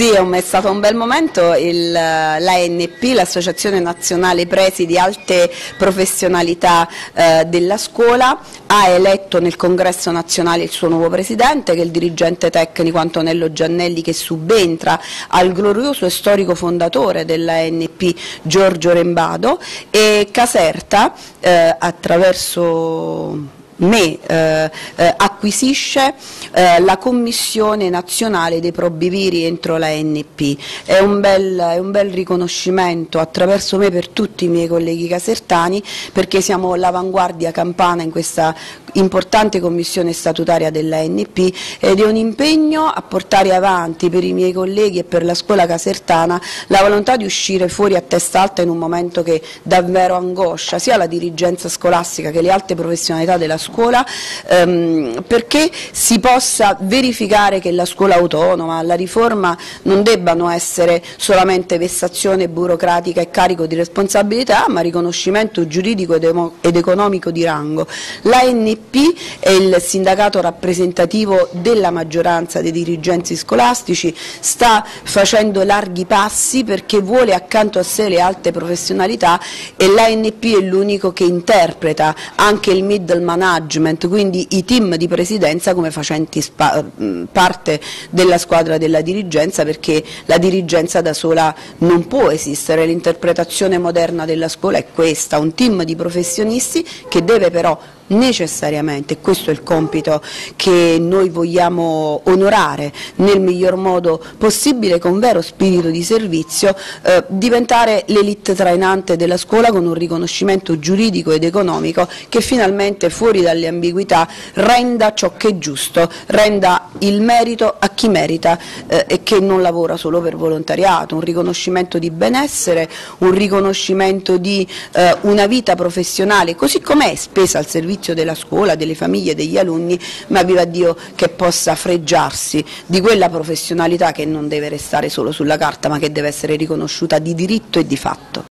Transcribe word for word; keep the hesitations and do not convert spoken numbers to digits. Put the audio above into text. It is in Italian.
Sì, è, un, è stato un bel momento. Il, l'A N P, l'Associazione Nazionale Presi di Alte Professionalità eh, della Scuola, ha eletto nel Congresso Nazionale il suo nuovo presidente, che è il dirigente tecnico Antonello Giannelli, che subentra al glorioso e storico fondatore dell'A N P Giorgio Rembado, e Caserta eh, attraverso me eh, eh, acquisisce eh, la Commissione Nazionale dei Probiviri entro la N P. È un, bel, è un bel riconoscimento attraverso me per tutti i miei colleghi casertani, perché siamo l'avanguardia campana in questa importante commissione statutaria della N P, ed è un impegno a portare avanti per i miei colleghi e per la scuola casertana la volontà di uscire fuori a testa alta in un momento che davvero angoscia sia la dirigenza scolastica che le alte professionalità della scuola, scuola ehm, perché si possa verificare che la scuola autonoma, la riforma non debbano essere solamente vessazione burocratica e carico di responsabilità, ma riconoscimento giuridico ed, ed economico di rango. L'A N P è il sindacato rappresentativo della maggioranza dei dirigenti scolastici, sta facendo larghi passi perché vuole accanto a sé le alte professionalità, e l'A N P è l'unico che interpreta anche il middle management, quindi i team di presidenza, come facenti parte della squadra della dirigenza, perché la dirigenza da sola non può esistere. L'interpretazione moderna della scuola è questa: un team di professionisti che deve però necessariamente, e questo è il compito che noi vogliamo onorare nel miglior modo possibile, con vero spirito di servizio, eh, diventare l'elite trainante della scuola, con un riconoscimento giuridico ed economico che finalmente, fuori dalle ambiguità, renda ciò che è giusto, renda il merito a chi merita eh, e che non lavora solo per volontariato, un riconoscimento di benessere, un riconoscimento di eh, una vita professionale così com'è, spesa al servizio della scuola, delle famiglie, degli alunni, ma viva Dio che possa fregiarsi di quella professionalità che non deve restare solo sulla carta, ma che deve essere riconosciuta di diritto e di fatto.